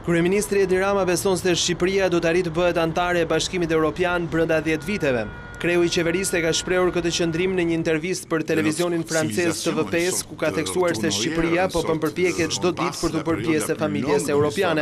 Kryeministri Edi Rama beson se Shqipëria do të arrijë të bëhet anëtare e Bashkimit Evropian brenda 10 viteve. Kreu I qeverisë ka shprehur këtë qëndrim në një intervistë për televizionin francez TVPs, ku ka theksuar se Shqipëria po bën përpjekje çdo ditë për të bërë pjesë e familjes europiane.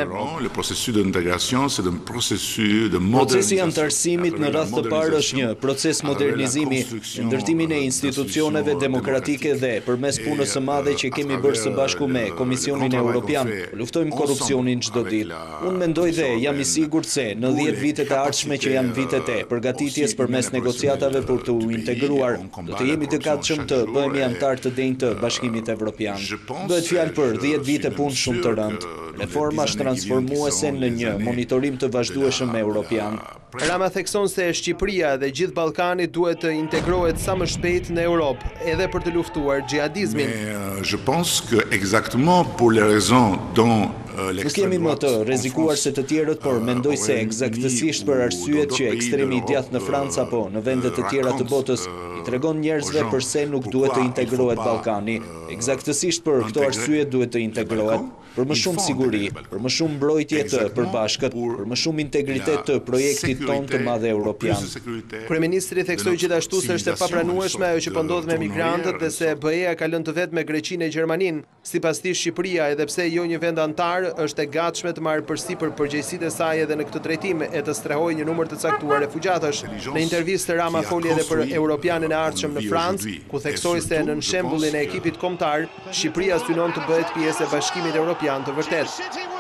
Procesi I anëtarësimit në radhë të parë është një proces modernizimi, ndërtimin e institucioneve demokratike dhe përmes punës së madhe që kemi bërë së bashku me Komisionin Evropian, luftojmë korrupsionin çdo ditë. Unë mendoj dhe jam I sigurt se në 10 vitet e ardhshme që janë vitet e përgatitjes përmes negociatave për të integruar, do të jemi të gatshëm të bëhemi anëtar të denjë të Bashkimit Evropian. Bëhet fjalë për 10 vite punë shumë të rëndë, reformash transformuese në një monitorim të vazhdueshëm evropian. Rama thekson se Shqipëria dhe gjithë Ballkani duhet të integrohet sa më shpejt në Europë, edhe për të luftuar xhihadizmin. Je pense que exactement pour les raisons dont Nuk jemi më të rrezikuar se të tjerët, por mendoj se eksaktësisht për arsyet që ekstremi I djathtë në Francë apo në vende të tjera të botës I tregon njerëzve pse nuk duhet të integrohet Ballkani. Eksaktësisht për këto arsye duhet të integrohet, për më shumë siguri, për më shumë mbrojtje të përbashkët, për më shumë integritet të projektit tonë të madh evropian. Kryeministri theksoi gjithashtu se është e papranueshme ajo që po ndodh me migrantët dhe se BE-ja ka lënë të vetë me Greqinë e Gjermaninë. Sipas tij Shqipëria, edhe pse jo një vend antar, është e gatshme të marrë përsipër përgjegjësitë e saj edhe në këtë drejtim e të strehojë një numër të caktuar refugjatësh. Në intervistë Rama foli edhe për europianin e ardhshëm në Francë, ku theksoi se në shembullin e ekipit kombëtar, Shqipëria synon të bëhet pjesë e Bashkimit Evropian të vërtetë.